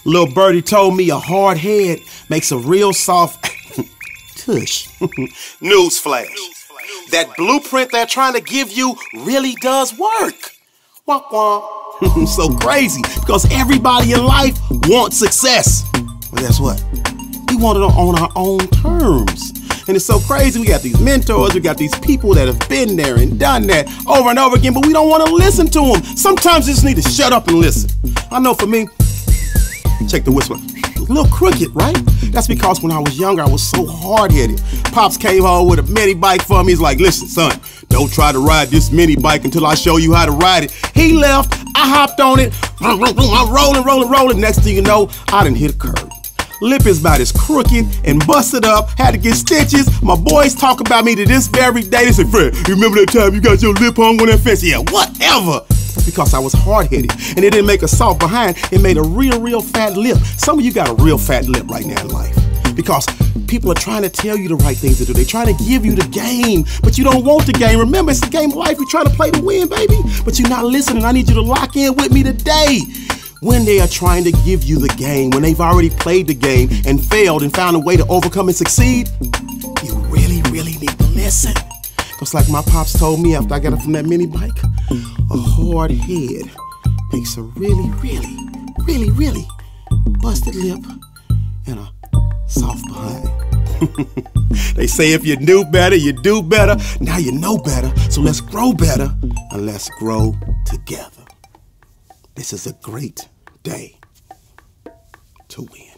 Little birdie told me a hard head makes a real soft tush. Newsflash. That blueprint they're trying to give you really does work. Wah wah. So crazy because everybody in life wants success. But guess what? We want it on our own terms. And it's so crazy. We got these mentors, we got these people that have been there and done that over and over again, but we don't want to listen to them. Sometimes you just need to shut up and listen. I know for me, check the whisper. A little crooked, right? That's because when I was younger, I was so hard-headed. Pops came home with a mini bike for me. He's like, listen, son, don't try to ride this mini bike until I show you how to ride it. He left, I hopped on it, I'm rolling. Next thing you know, I done hit a curb. Lip is about as crooked and busted up, had to get stitches. My boys talk about me to this very day. They say, Fred, you remember that time you got your lip hung on that fence? Yeah, whatever. That's because I was hard-headed, and it didn't make a soft behind. It made a real fat lip. Some of you got a real fat lip right now in life because people are trying to tell you the right things to do. They're trying to give you the game, but you don't want the game. Remember, it's the game of life. You're trying to play to win, baby, but you're not listening. I need you to lock in with me today. When they are trying to give you the game, when they've already played the game and failed and found a way to overcome and succeed, you really need to listen. Just like my pops told me after I got up from that mini bike, a hard head makes a really busted lip and a soft behind. They say if you knew better, you do better. Now you know better, so let's grow better and let's grow together. This is a great day to win.